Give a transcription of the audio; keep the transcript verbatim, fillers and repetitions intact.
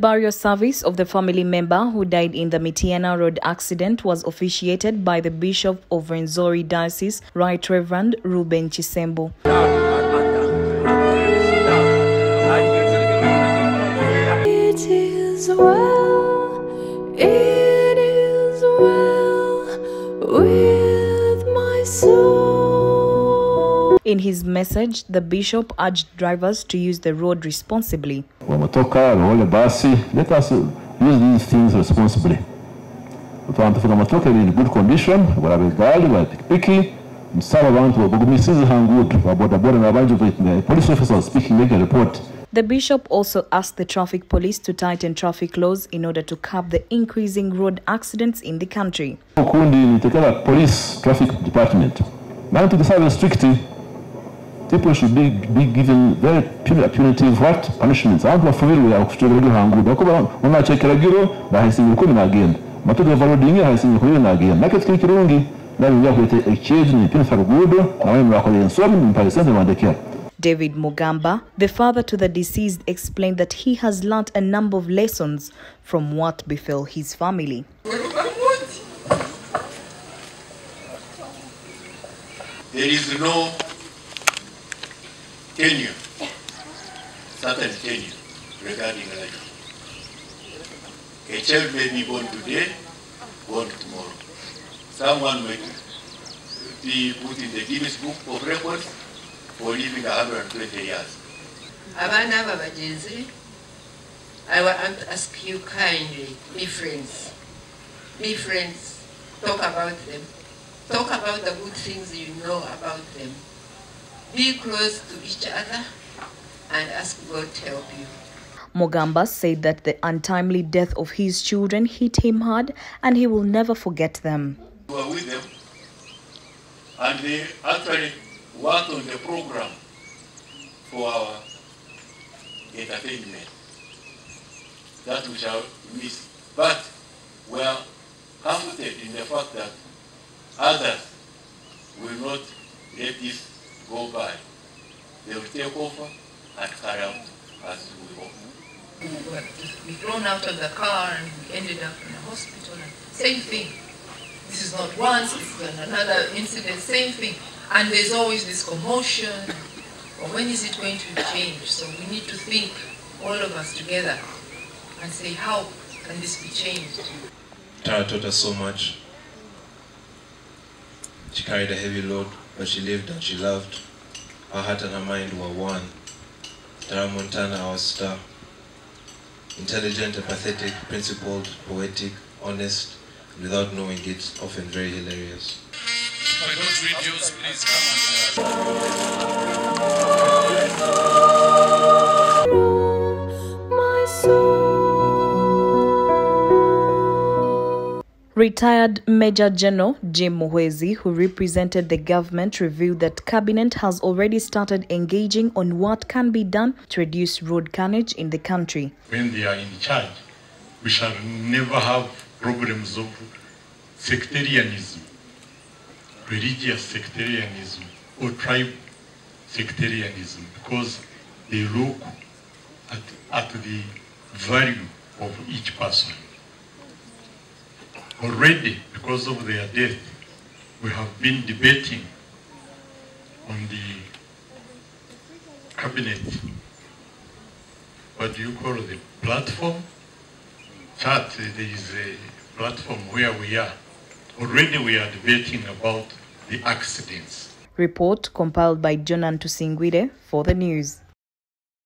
burial service of the family member who died in the Mityana Road accident was officiated by the Bishop of Rwenzori Diocese, Right Reverend Ruben Chisembo. It is well, it is well with my soul. In his message, the bishop urged drivers to use the road responsibly. Let us use these things responsibly. Abantu fika matoka in good condition, warabegali, warapikipiki, msaba abantu wabugumisizi hangudu, wabodaboda na banjo police officer was speaking, make a report. The bishop also asked the traffic police to tighten traffic laws in order to curb the increasing road accidents in the country. Kundi nitekela police traffic department. Now to decide strictly, people should be, be given very punitive what punishments. Abantu bafubiri ya kushughulikia hangudu. Akuba unachekera giro na hasingi kumi na agenda. Matoto ya valodingi hasingi kumi na agenda. Nakati kili kirungi na binja kulete exchange ni punifa gudo na wame mwakole nsomi mpalisente mwandekea. David Mugamba, the father to the deceased, explained that he has learnt a number of lessons from what befell his family. There is no tenure, certain tenure regarding life. A child may be born today, born tomorrow. Someone may be put in the Guinness Book of Records for living one hundred twenty years. Abana babajenzi, I want to ask you kindly, be friends. Be friends. Talk about them. Talk about the good things you know about them. Be close to each other and ask God to help you. Mugamba said that the untimely death of his children hit him hard and he will never forget them. We were with them and they actually worked on the program for our entertainment that we shall miss. But we are comforted in the fact that others will not let this go by. They will take over and carry out as we hope. We thrown out of the car and we ended up in a hospital. Same thing. This is not once, this is another incident, same thing. And there's always this commotion. Well, when is it going to change? So we need to think, all of us together, and say, how can this be changed? Tara taught us so much. She carried a heavy load, but she lived and she loved. Her heart and her mind were one. Tara Montana, our star. Intelligent, empathetic, principled, poetic, honest, and without knowing it, often very hilarious. If I don't read yours, please come and My soul. Retired Major General Jim Muhwezi, who represented the government, revealed that Cabinet has already started engaging on what can be done to reduce road carnage in the country. When they are in charge, we shall never have problems of sectarianism, religious sectarianism, or tribe sectarianism, because they look at, at the value of each person. Already, because of their death, we have been debating on the cabinet, what do you call the platform? Chat, there is a platform where we are. Already we are debating about the accidents. Report compiled by Jonan Tusingwide for the news.